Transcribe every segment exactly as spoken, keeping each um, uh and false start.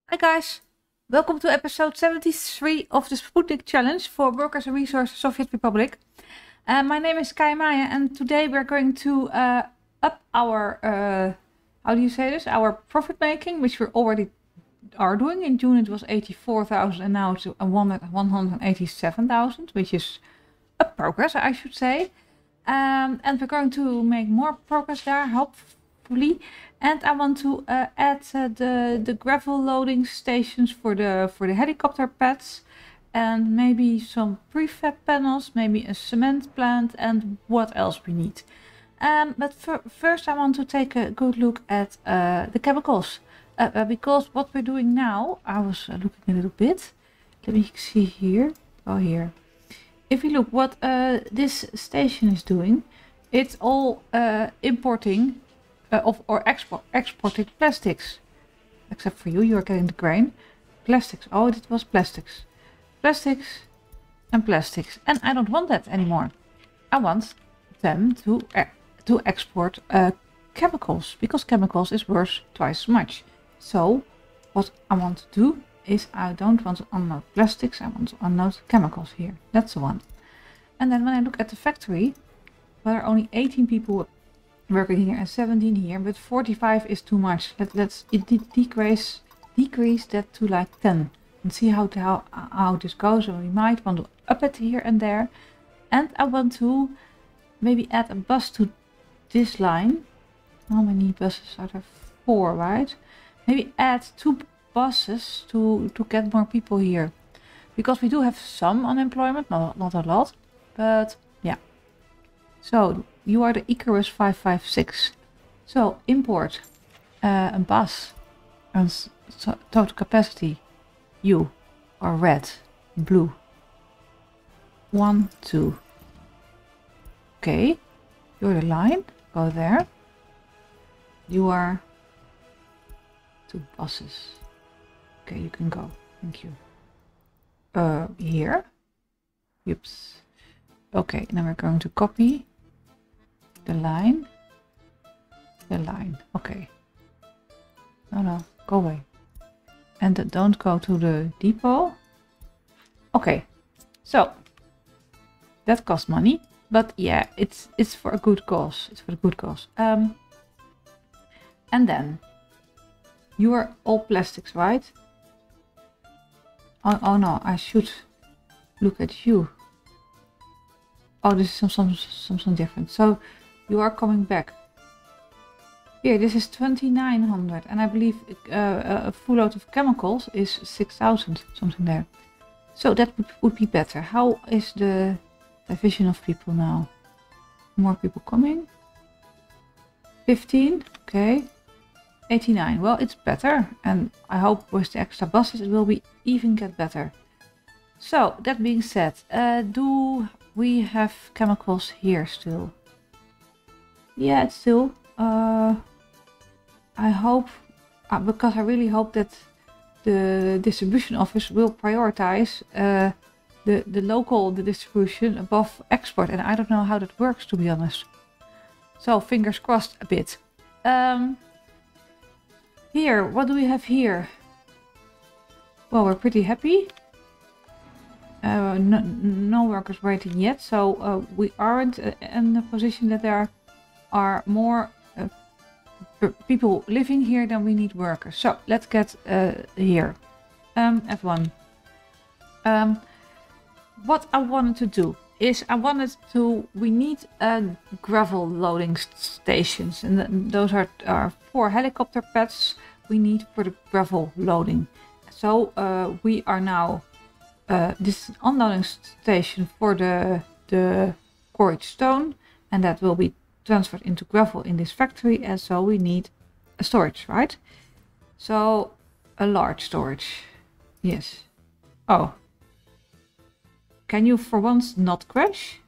Hi guys, welcome to episode seventy-three of the Sputnik Challenge for Workers and Resources Soviet Republic. Uh, my name is Kai Maya and today we're going to uh, up our, uh, how do you say this, our profit making, which we already are doing. In June it was eighty-four thousand and now it's one hundred eighty-seven thousand, which is a progress, I should say. Um, and we're going to make more progress there, hopefully. And I want to uh, add uh, the the gravel loading stations for the for the helicopter pads, and maybe some prefab panels, maybe a cement plant, and what else we need. Um, but first, I want to take a good look at uh, the chemicals, uh, uh, because what we're doing now, I was uh, looking a little bit. Let me see here. Oh, here. If you look what uh, this station is doing, it's all uh, importing. Uh, of or export exported plastics, except for you, you are getting the grain. Plastics. Oh, it was plastics, plastics, and plastics, and I don't want that anymore. I want them to uh, to export uh, chemicals, because chemicals is worth twice as much. So, what I want to do is I don't want to unload plastics. I want to unload chemicals here. That's the one. And then when I look at the factory, there are only eighteen people working here and seventeen here, but forty-five is too much. Let, let's it decrease decrease that to like ten and see how to, how how this goes. And we might want to up it here and there. And I want to maybe add a bus to this line. How many buses are there? Four, right? Maybe add two buses to to get more people here, because we do have some unemployment, not not a lot, but yeah. So you are the Icarus five five six. So import uh, a bus and so total capacity. You are red, blue. One, two. Okay, you're the line. Go there. You are two buses. Okay, you can go. Thank you. Uh, here. Oops. Okay, now we're going to copy the line, the line, okay. No, no, go away. And uh, don't go to the depot. Okay, so that costs money, but yeah, it's it's for a good cause. It's for a good cause. Um, and then you are all plastics, right? Oh, oh no, I should look at you. Oh, this is some, some, something different. So you are coming back. Here, this is twenty-nine hundred, and I believe uh, a full load of chemicals is six thousand, something there. So that would, would be better. How is the division of people now? More people coming. fifteen, okay. eighty-nine, well, it's better, and I hope with the extra buses it will be even get better. So, that being said, uh, do we have chemicals here still? Yeah, it's still. Uh, I hope, uh, because I really hope that the distribution office will prioritize uh, the, the local the distribution above export. And I don't know how that works, to be honest. So, fingers crossed a bit. Um, here, what do we have here? Well, we're pretty happy. Uh, no, no workers waiting yet, so uh, we aren't uh, in a position that there are more uh, people living here than we need workers. So let's get uh, here. Um, F one. Um, what I wanted to do is I wanted to, we need uh, gravel loading stations, and th those are, are four helicopter pads we need for the gravel loading. So uh, we are now, uh, this is an unloading station for the, the quarried stone, and that will be transferred into gravel in this factory, and so we need a storage, right? So a large storage. Yes. Oh. Can you for once not crash?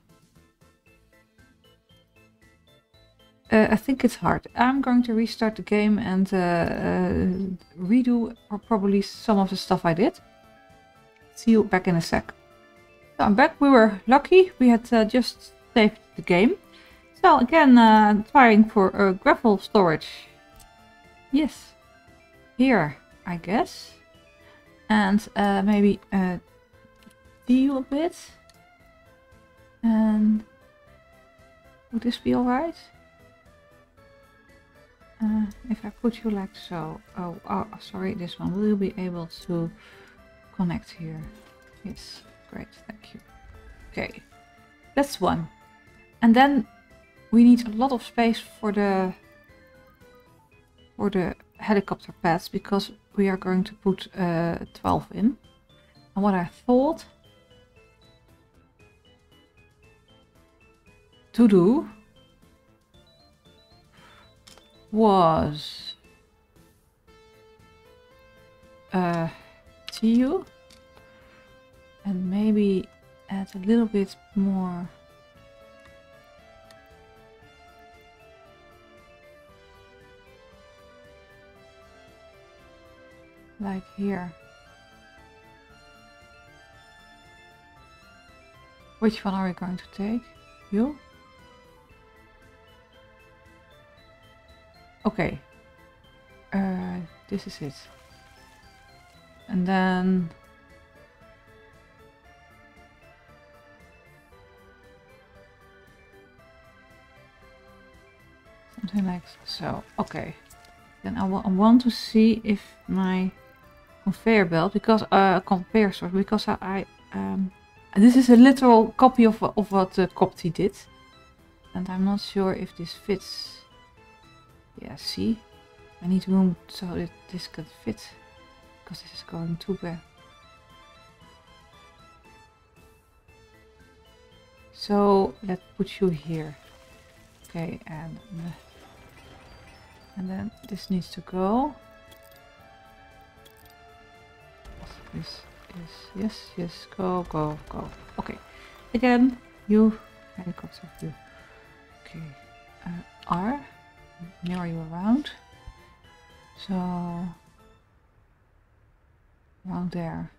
Uh, I think it's hard. I'm going to restart the game and uh, uh, redo or probably some of the stuff I did. See you back in a sec. So I'm back. We were lucky. We had uh, just saved the game. So again, uh, trying for a gravel storage. Yes. Here, I guess. And uh, maybe uh, you a bit. And would this be alright? Uh, if I put you like so. Oh, oh, sorry, this one. Will you be able to connect here? Yes, great, thank you. Okay, that's one. And then we need a lot of space for the for the helicopter pads because we are going to put uh, twelve in. And what I thought to do was uh, T U and maybe add a little bit more like here. Which one are we going to take? You? Okay. Uh, this is it. And then something like so. Okay. Then I, I want to see if my conveyor belt, because uh, conveyor sorry, because I, I um, this is a literal copy of of what uh, Copty did, and I'm not sure if this fits. Yeah, see, I need room so that this can fit, because this is going too bad. So let's put you here. Okay, and and then this needs to go. This is yes, yes, go, go, go. Okay, again, you helicopter view. Okay, uh, R, mirror you around. So around there.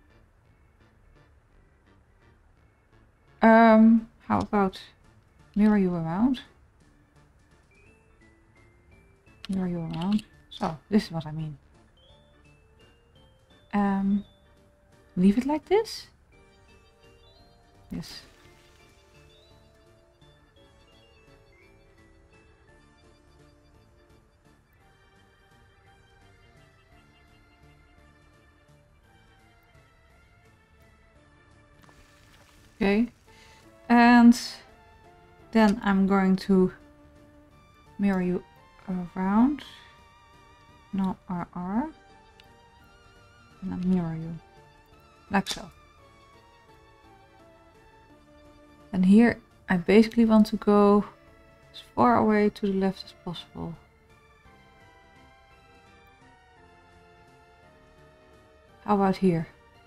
Um, how about mirror you around? Mirror you around. So this is what I mean. Um, leave it like this? Yes. Okay. And then I'm going to mirror you around. Now R R. And then mirror you. Like so. And here I basically want to go as far away to the left as possible. How about here?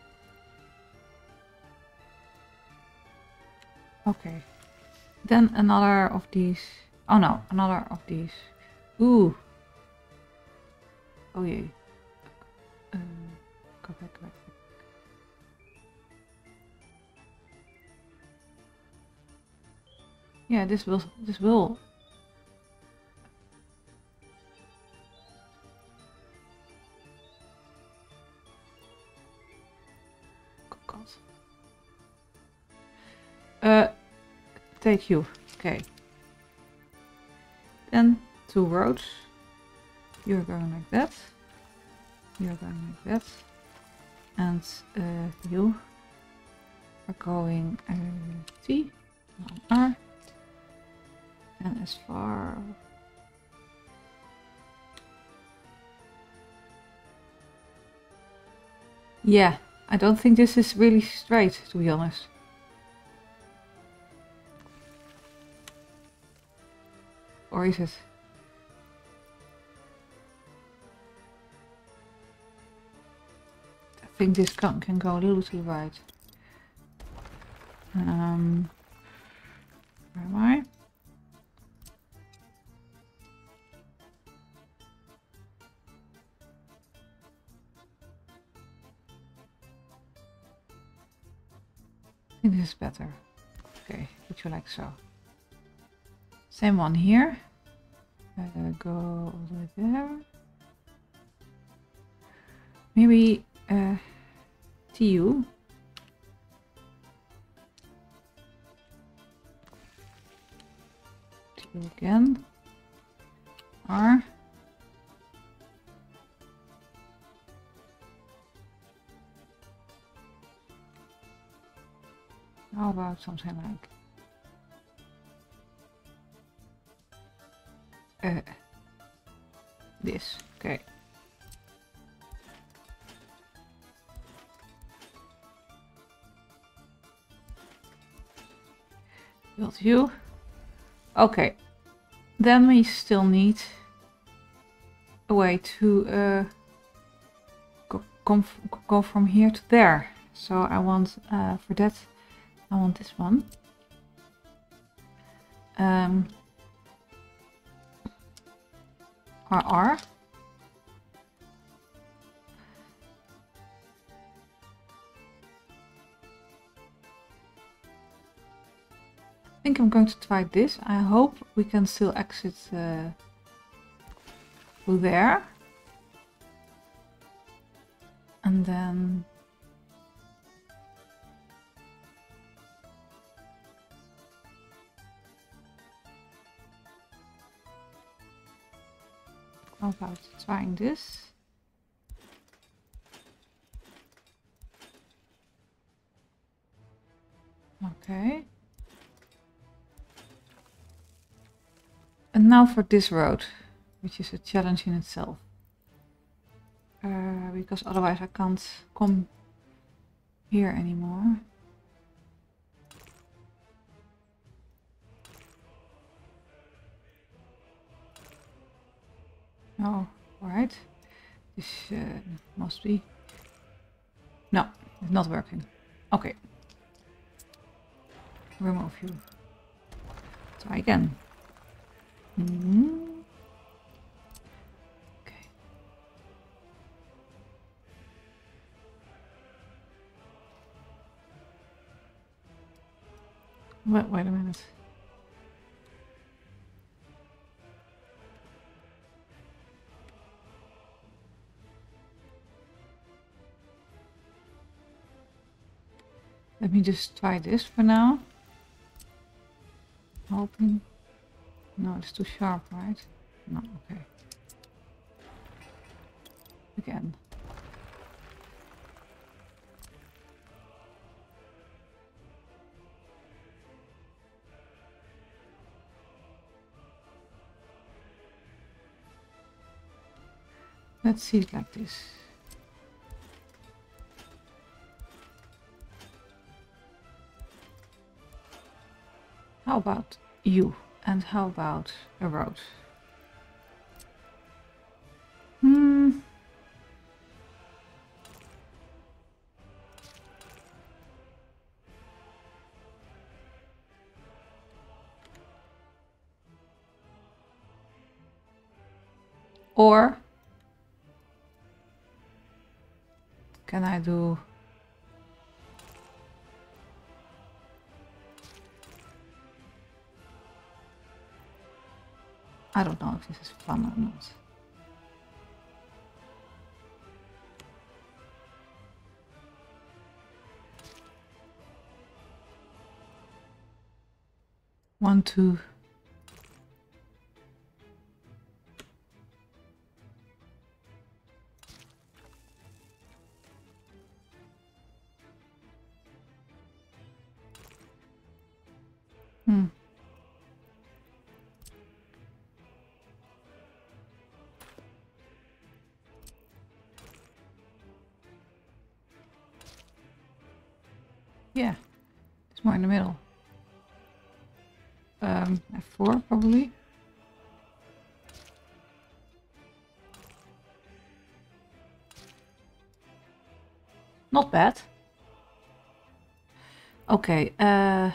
Okay. Then another of these. Oh no, another of these. Ooh. Oh yeah. Um, go back, go back. Yeah, this will, this will. God. Uh, take you. Okay. Then two roads. You're going like that. You're going like that. And uh, you are going uh, T, R. And as far yeah, I don't think this is really straight, to be honest. Or is it? I think this can, can go a little to the right. Um, where am I? I think this is better. Okay, put you like so. Same one here. Uh, go all the way there. Maybe uh, T U. T U again. R. How about something like uh, this? Okay. Build you. Okay. Then we still need a way to uh, go, come go from here to there. So I want uh, for that. I want this one. Um, R R. I think I'm going to try this. I hope we can still exit uh, through there. And then how about trying this? Okay. And now for this road, which is a challenge in itself. Uh, because otherwise I can't come here anymore. Oh, alright. This uh, must be... No, it's not working. Okay. Remove you. Try again. Mm-hmm. Okay. Wait, wait a minute. Let me just try this for now. Hoping. No, it's too sharp, right? No, okay. Again. Let's see it like this. How about you? And how about a road? Hmm. Or can I do I don't know if this is fun or not. One, two. Hmm. Yeah, it's more in the middle. Um, F four probably. Not bad. Okay. Uh,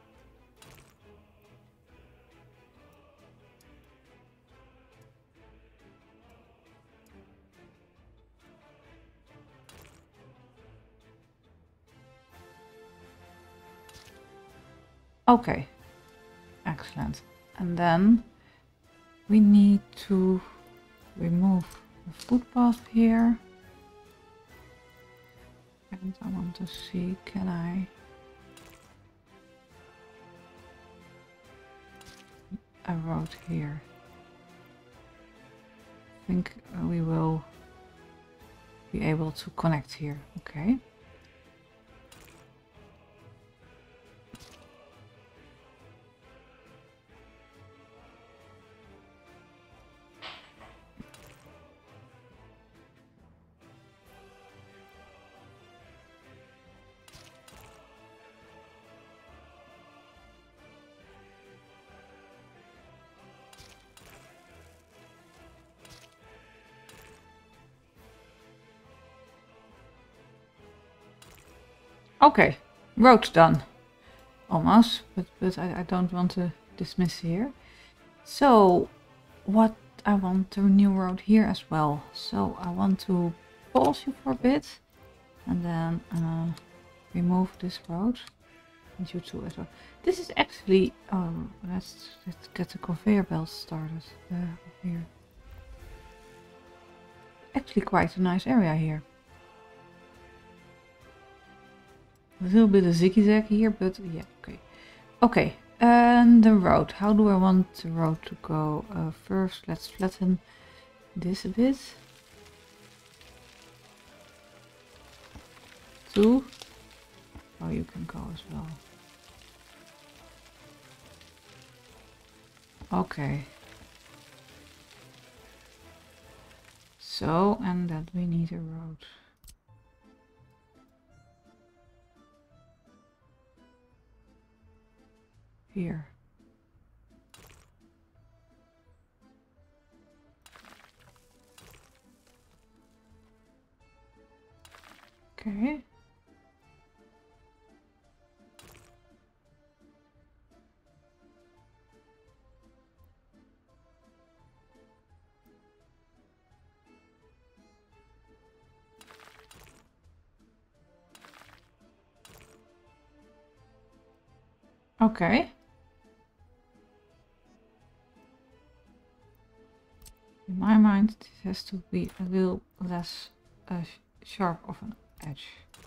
okay. Excellent. And then we need to remove the footpath here. And I want to see, can I a road here? I think uh, we will be able to connect here. Okay. Okay, road's done. Almost, but, but I, I don't want to dismiss here. So, what I want a new road here as well. So I want to pause you for a bit and then uh, remove this road. And you two as well. This is actually, um, let's, let's get the conveyor belt started uh, here. Actually quite a nice area here. A little bit of zigzag here, but yeah, okay. Okay, and the road. How do I want the road to go? Uh, first, let's flatten this a bit. Two. Oh, you can go as well. Okay. So, and that we need a road. Here. Okay. Okay. In my mind, this has to be a little less uh, sharp of an edge.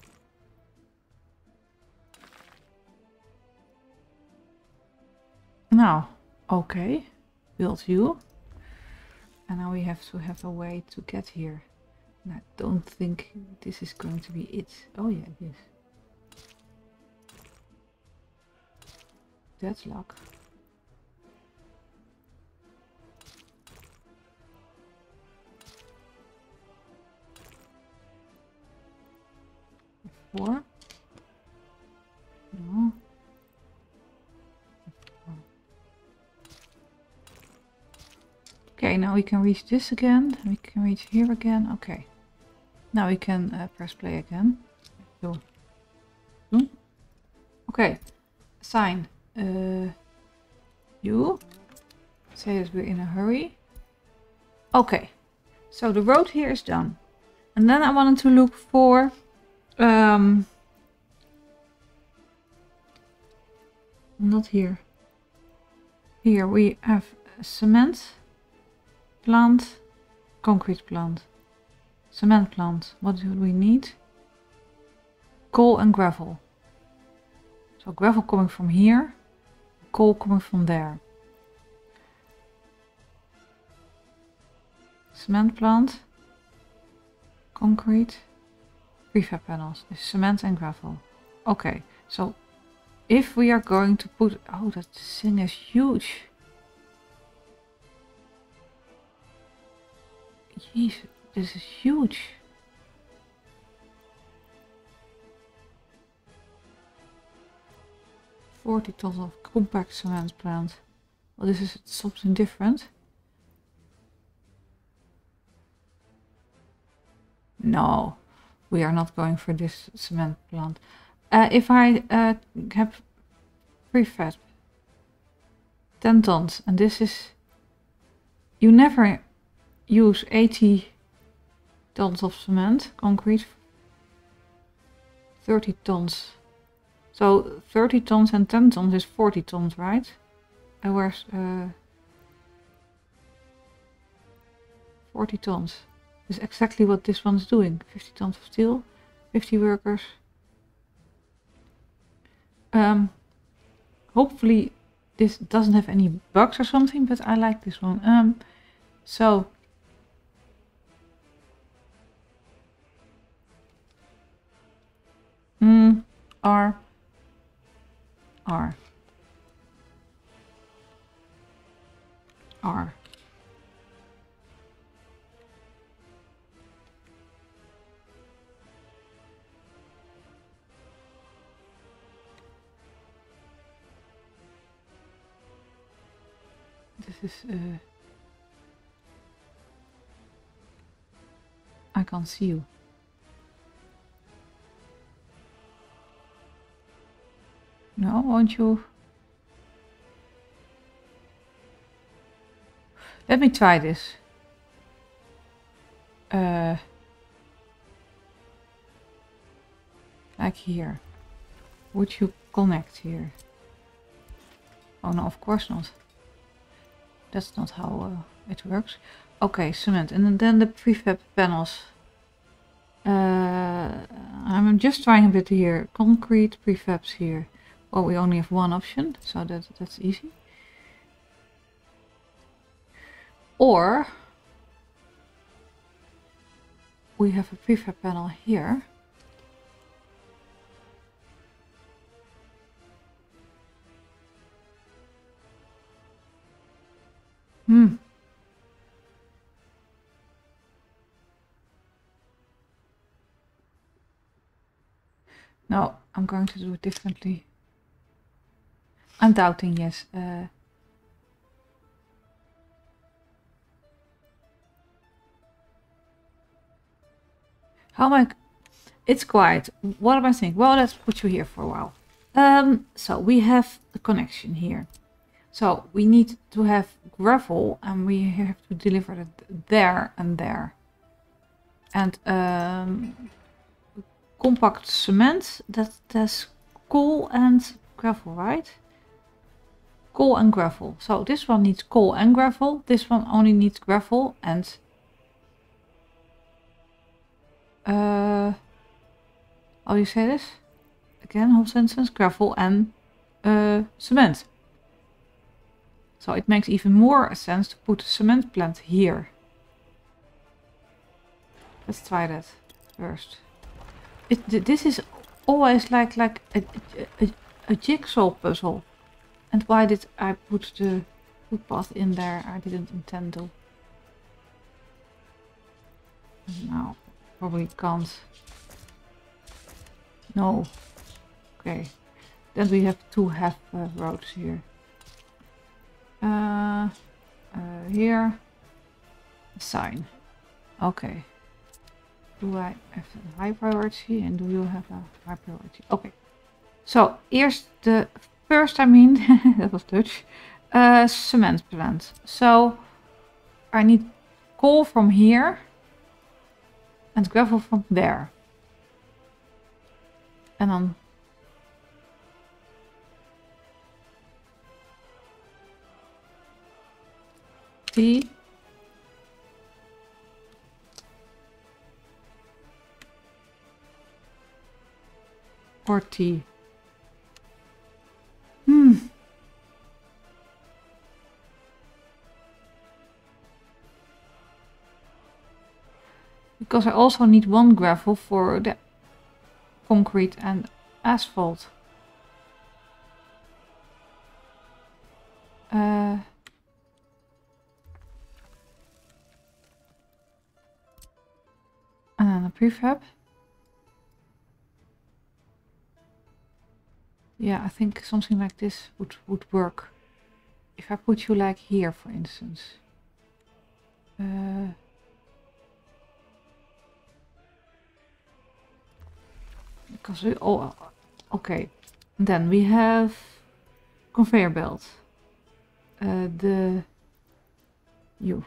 Now, okay, build you. And now we have to have a way to get here. And I don't think this is going to be it. Oh yeah, it is. That's luck. Four. No. Okay, now we can reach this again. We can reach here again. Okay. Now we can uh, press play again. So. Hmm? Okay. Sign. Uh, you. Say that we're in a hurry. Okay. So the road here is done. And then I wanted to look for... Um, not here. Here we have a cement plant, concrete plant, cement plant. What do we need? Coal and gravel. So gravel coming from here, coal coming from there. Cement plant, concrete, prefab panels, is cement and gravel. Okay, so if we are going to put... Oh, that thing is huge. Jeez, this is huge. forty tons of compact cement plant. Well, this is something different. No, we are not going for this cement plant. Uh, if I uh, have prefab ten tons, and this is... You never use eighty tons of cement, concrete. thirty tons. So thirty tons and ten tons is forty tons, right? And where's uh, forty tons? Is exactly what this one's doing. fifty tons of steel, fifty workers. Um, hopefully this doesn't have any bugs or something, but I like this one. Um, so mm, R R R. This is uh, I can't see you. No, won't you? Let me try this. Uh, like here. Would you connect here? Oh no, of course not. That's not how uh, it works. Okay, cement. And then the prefab panels. Uh, I'm just trying a bit here. Concrete prefabs here. Well, we only have one option, so that that's easy. Or we have a prefab panel here. Hmm. No, I'm going to do it differently. I'm doubting, yes. Uh, how am I? It's quiet. What am I saying? Well, let's put you here for a while. Um, so we have the connection here. So we need to have gravel and we have to deliver it there and there. And um, compact cement, that, that's coal and gravel, right? Coal and gravel. So this one needs coal and gravel. This one only needs gravel and uh, how do you say this? Again, whole sentence, gravel and uh, cement. So it makes even more sense to put a cement plant here. Let's try that first. It, this is always like like a, a, a jigsaw puzzle. And why did I put the footpath in there? I didn't intend to. No, probably can't. No. Okay. Then we have two half uh, roads here. Uh, uh, here. A sign. Okay. Do I have a high priority and do you have a high priority? Okay. So here's the first, I mean, that was Dutch, uh, cement plant. So I need coal from here and gravel from there. And then T. Or T. Hmm. Because I also need one gravel for the concrete and asphalt. Uh, and then a prefab. Yeah, I think something like this would, would work. If I put you like here, for instance. Uh, because we, oh, okay. Then we have conveyor belt. Uh, the you.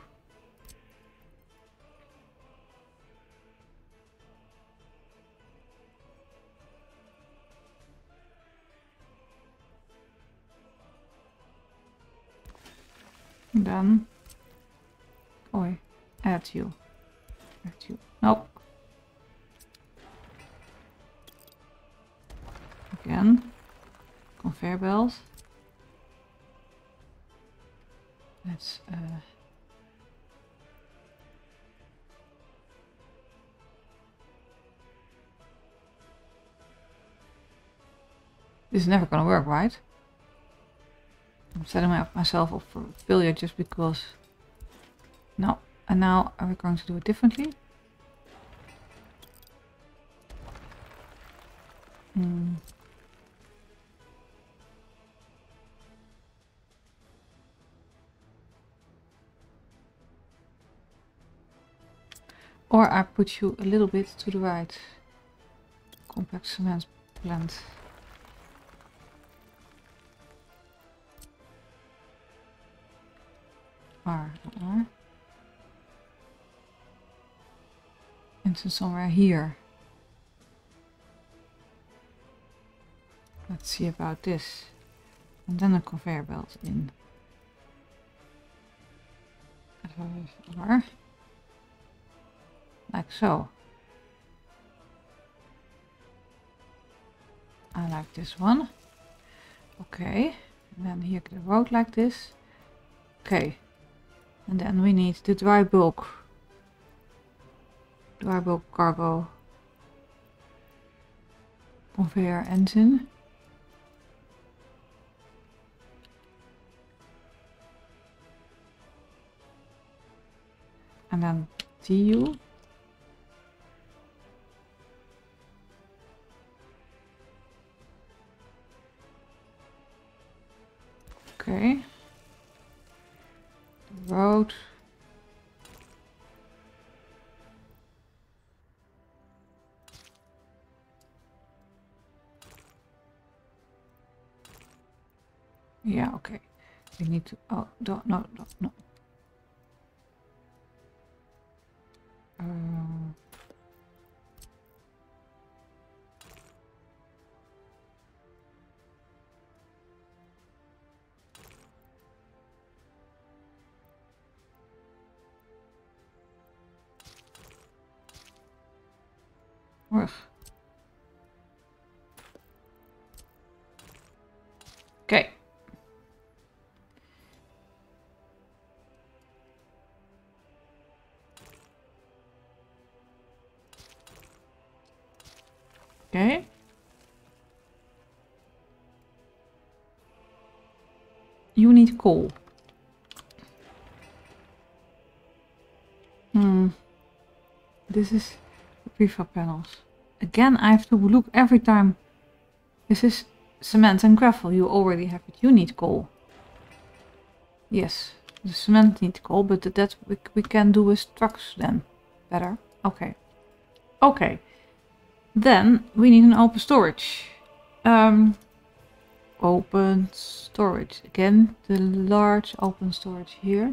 Then, oi, add you, add you. Nope. Again, conveyor belt. Let's uh, this is never gonna work, right? I'm setting my, myself up for failure just because. No, and now are we going to do it differently? Hmm. Or I put you a little bit to the right. Compact cement plant. R, R. Into somewhere here. Let's see about this. And then a conveyor belt in. R. Like so. I like this one. Okay. And then here the road like this. Okay. And then we need the dry bulk. Dry bulk cargo. Conveyor engine. And then T U. Okay. Road. Yeah, okay. We need to. Oh, don't, no, no, no. Uh, Ugh. Okay. Okay. You need coal. Hmm. This is the prefab panels. Again, I have to look every time. This is cement and gravel. You already have it. You need coal. Yes, the cement needs coal, but that we, we can do with trucks then. Better. Okay. Okay. Then we need an open storage. Um, open storage. Again, the large open storage here.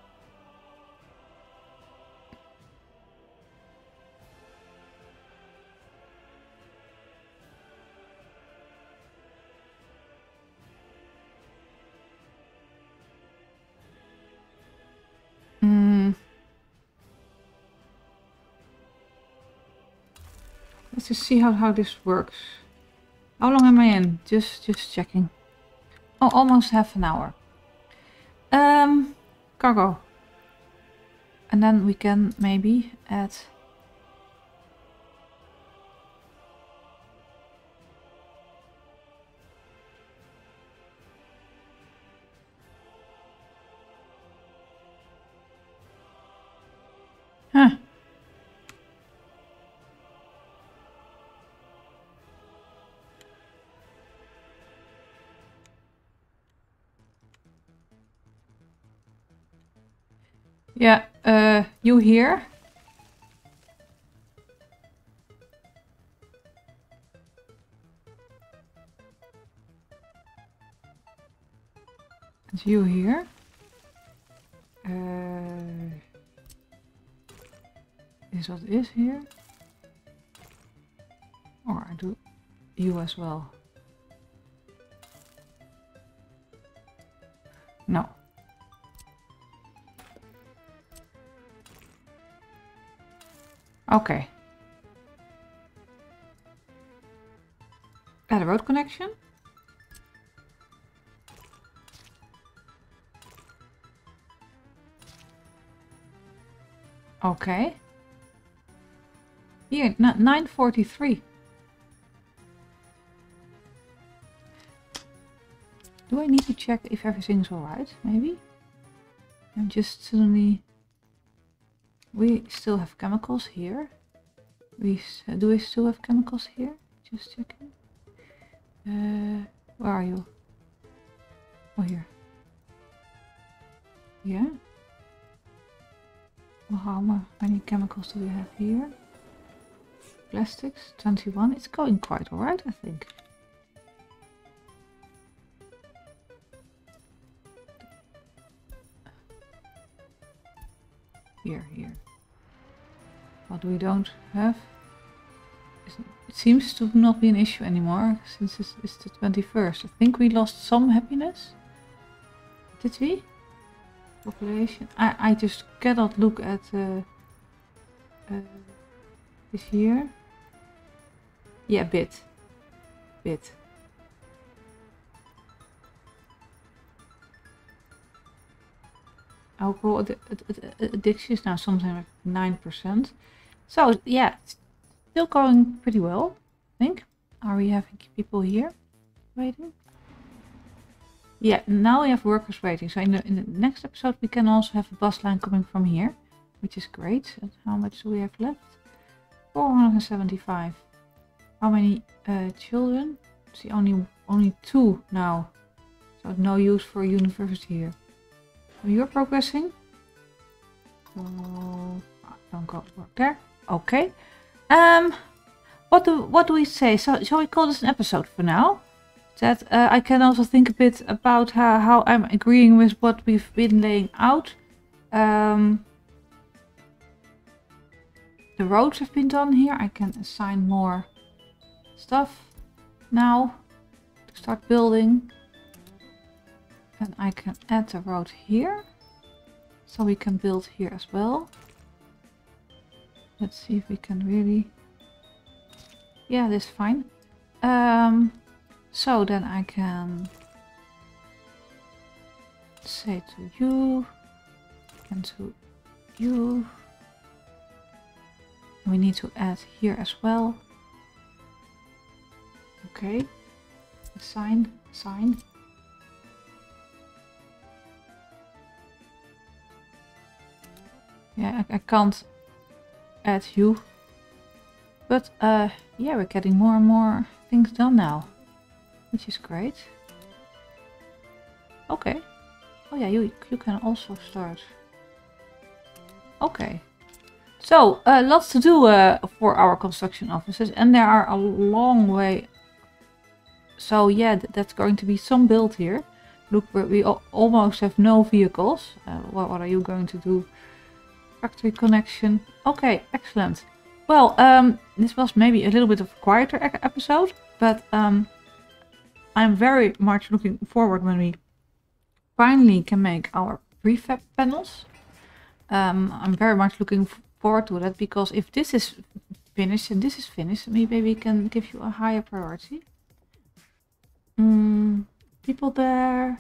Mm. Let's just see how, how this works. How long am I in? Just just checking. Oh, almost half an hour. Um, cargo. And then we can maybe add... Huh. Yeah, uh, you here? And you here? Uh, is what is here? Or I do you as well? No. Okay. Add a road connection. Okay. Here, nine forty-three. Do I need to check if everything's alright? Maybe? I'm just suddenly... We still have chemicals here. We do we still have chemicals here? Just checking. Uh, where are you? Oh, here. Yeah. Well, how many chemicals do we have here? Plastics, twenty-one. It's going quite alright, I think. Here, here. What we don't have. It seems to not be an issue anymore since it's, it's the twenty-first. I think we lost some happiness. Did we? Population. I, I just cannot look at uh, uh, this year. Yeah, bit. Bit. Alcohol ad ad ad addiction is now something like nine percent. So, yeah, it's still going pretty well, I think. Are we having people here waiting? Yeah, now we have workers waiting. So in the, in the next episode we can also have a bus line coming from here, which is great. And how much do we have left? four hundred seventy-five. How many uh, children? See, only only two now. So no use for a university here. So you're progressing. Oh, don't go work there. Okay. Um, what do what do we say? So shall we call this an episode for now? That uh, I can also think a bit about how, how I'm agreeing with what we've been laying out. Um, the roads have been done here. I can assign more stuff now to start building. And I can add the road here. So we can build here as well. Let's see if we can really... Yeah, this is fine. Um... So then I can say to you and to you. We need to add here as well. Okay. Assign, assign. Yeah, I, I can't add you. But uh, yeah, we're getting more and more things done now. Which is great. Okay. Oh yeah, you, you can also start. Okay. So, uh, lots to do uh, for our construction offices. And there are a long way. So yeah, th that's going to be some build here. Look, we al almost have no vehicles. Uh, what, what are you going to do? Factory connection. Okay, excellent. Well, um, this was maybe a little bit of a quieter e episode. But... Um, I'm very much looking forward when we finally can make our prefab panels. Um, I'm very much looking forward to that because if this is finished and this is finished, maybe we can give you a higher priority. Mm, people there.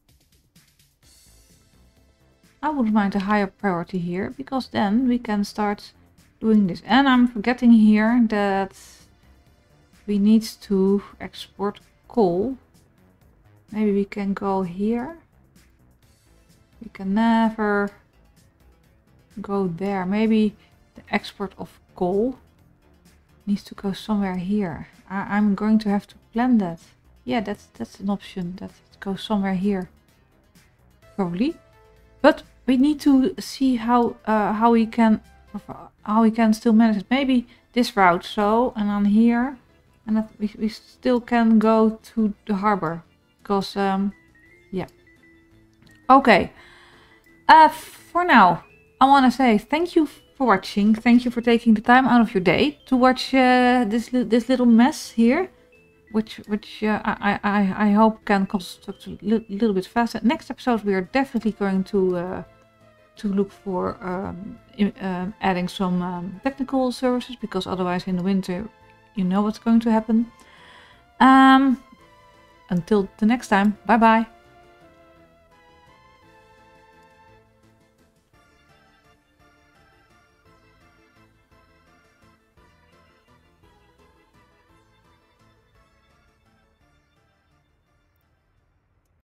I wouldn't mind a higher priority here because then we can start doing this. And I'm forgetting here that we need to export coal. Maybe we can go here. We can never go there. Maybe the export of coal needs to go somewhere here. I I'm going to have to plan that. Yeah, that's that's an option. That it goes somewhere here. Probably. But we need to see how uh, how we can how we can still manage it. Maybe this route so and on here. And that we, we still can go to the harbor. Because, um, yeah. Okay. Uh, for now, I want to say thank you for watching. Thank you for taking the time out of your day to watch uh, this, li this little mess here. Which which uh, I, I, I hope can construct a li little bit faster. Next episode we are definitely going to uh, to look for um, in, uh, adding some um, technical services. Because otherwise in the winter... You know what's going to happen. Um, until the next time, bye bye.